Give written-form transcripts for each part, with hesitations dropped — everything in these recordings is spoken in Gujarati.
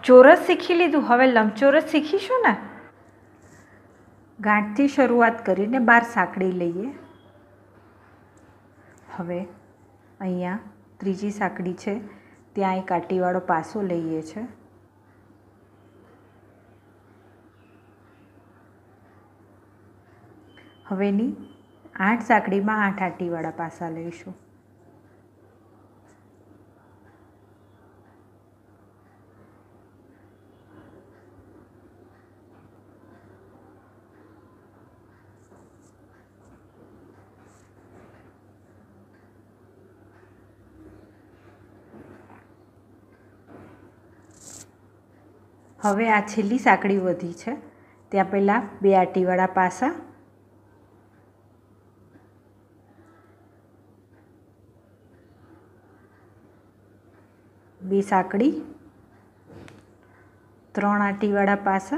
ચોરસ શીખી લીધું, હવે લંબચોરસ શીખીશું ને। ગાંઠથી શરૂઆત કરીને 12 સાંકળી લઈએ। હવે અહીંયા ત્રીજી સાંકળી છે ત્યાં એક આંટીવાળો પાસો લઈએ છે। હવેની 8 સાંકળીમાં 8 આંટીવાળા પાસા લઈશું। હવે આ છેલ્લી સાંકળી વધી છે ત્યાં પહેલાં 2 આંટીવાળા પાસા, બે સાંકળી, 3 આંટીવાળા પાસા,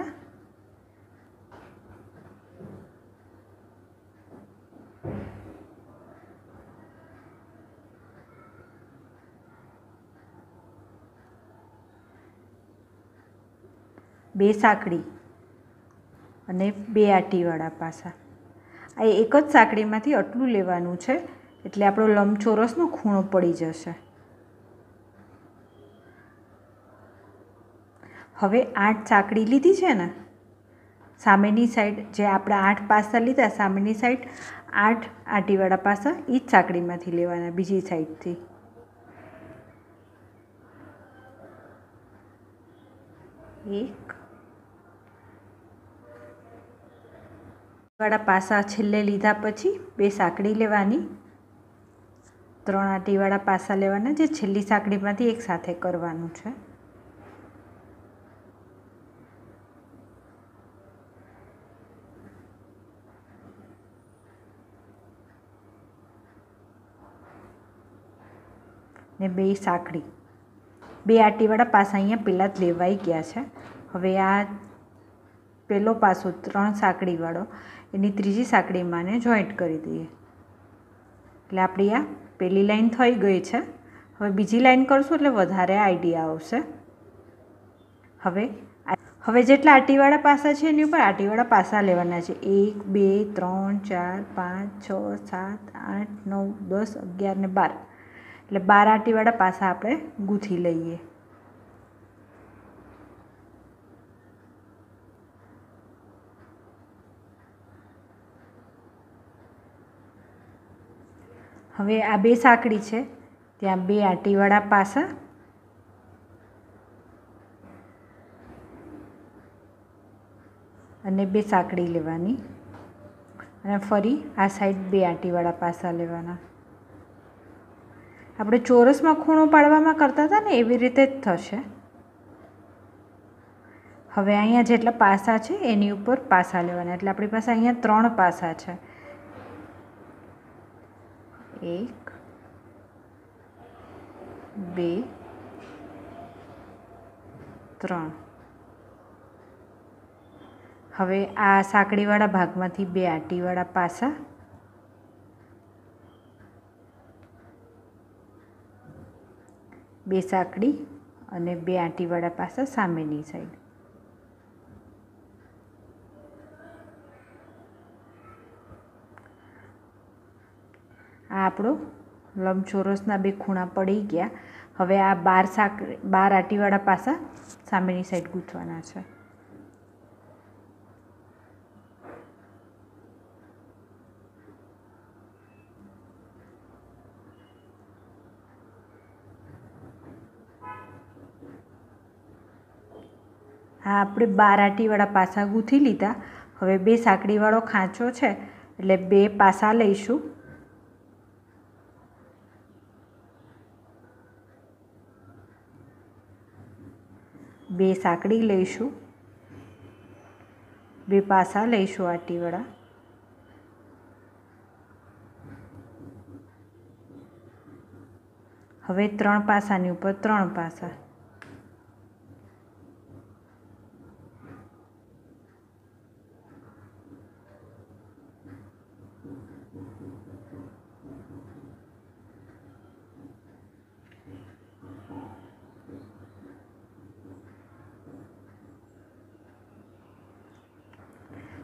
બે સાંકળી અને 2 આંટીવાળા પાસા। આ એક જ સાંકળીમાંથી આટલું લેવાનું છે એટલે આપણો લંબચોરસનો ખૂણો પડી જશે। હવે 8 સાંકળી લીધી છે ને, સામેની સાઈડ જે આપણે 8 પાસા લીધા, સામેની સાઈડ 8 આંટીવાળા પાસા એ જ સાંકળીમાંથી લેવાના, બીજી સાઈડથી। એક વાળા પાસા છેલ્લે લીધા પછી 2 સાંકળી લેવાની, 3 આંટીવાળા પાસા લેવાના જે છેલ્લી સાંકળીમાંથી એક સાથે કરવાનું છે। ને 2 સાંકળી, 2 આંટીવાળા પાસા અહીંયા પહેલાં જ લેવાઈ ગયા છે। હવે આ પહેલો પાસો 3 સાંકળીવાળો એની ત્રીજી સાંકળીમાં ને જોઈન્ટ કરી દઈએ એટલે આપણી આ પહેલી લાઈન થઈ ગઈ છે। હવે બીજી લાઈન કરશું એટલે વધારે આઈડિયા આવશે। હવે જેટલા આંટીવાળા પાસા છે એની ઉપર આંટીવાળા પાસા લેવાના છે। 1 2 3 4 5 6 7 8 9 10 11 ને 12 એટલે 12 આંટીવાળા પાસા આપણે ગૂંથી લઈએ। હવે આ 2 સાંકળી છે ત્યાં 2 આંટીવાળા પાસા અને 2 સાંકળી લેવાની અને ફરી આ સાઈડ 2 આંટીવાળા પાસા લેવાના। આપણે ચોરસમાં ખૂણો પાડવામાં કરતા હતા ને એવી રીતે જ થશે। હવે અહીંયા જેટલા પાસા છે એની ઉપર પાસા લેવાના એટલે આપણી પાસે અહીંયા 3 પાસા છે। 1 2 3। હવે આ સાંકળીવાળા ભાગમાંથી 2 આંટીવાળા પાસા, બે સાંકળી અને 2 આંટીવાળા પાસા સામેની સાઈડ। આ આપણો લંબચોરસના 2 ખૂણા પડી ગયા। હવે આ 12 આંટીવાળા પાસા સામેની સાઈડ ગૂંથવાના છે। આ આપણે 12 આંટીવાળા પાસા ગૂંથી લીધા। હવે 2 સાંકળીવાળો ખાંચો છે એટલે 2 પાસા લઈશું, બે સાંકળી લઈશું, 2 પાસા લઈશું આંટીવાળા, હવે 3 પાસાની ઉપર 3 પાસા,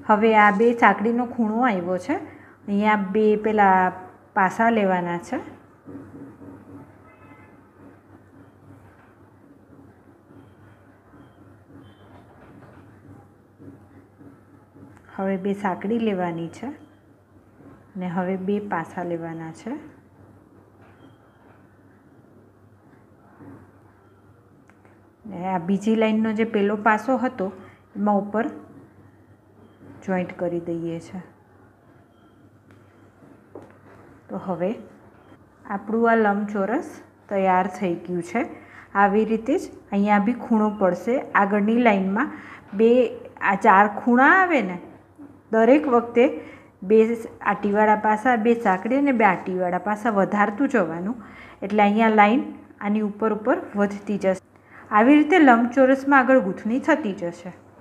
હવે આ બે સાંકળીનો ખૂણો આવ્યો છે, અહીંયા બે પેલા પાસા લેવાના છે. હવે બે સાંકળી લેવાની છે ને હવે બે પાસા લેવાના છે. ને આ બીજી લાઈનનો જે પેલો પાસો હતો એમાં ઉપર જોઈન્ટ કરી દઈએ છે. તો હવે આપણું આ લંબચોરસ તૈયાર થઈ ગયું છે. આવી રીતે જ અહીંયા બી ખૂણો પડશે. આગળની લાઈનમાં બે આ 4 ખૂણા આવે ને, દરેક વખતે બે આટીવાળા પાસા, બે સાંકળી અને બે આટીવાળા પાસા વધારતું જવાનું, એટલે અહીંયા લાઈન આની ઉપર વધતી જશે. આવી રીતે લંબચોરસમાં આગળ ગૂંથણી થતી જશે.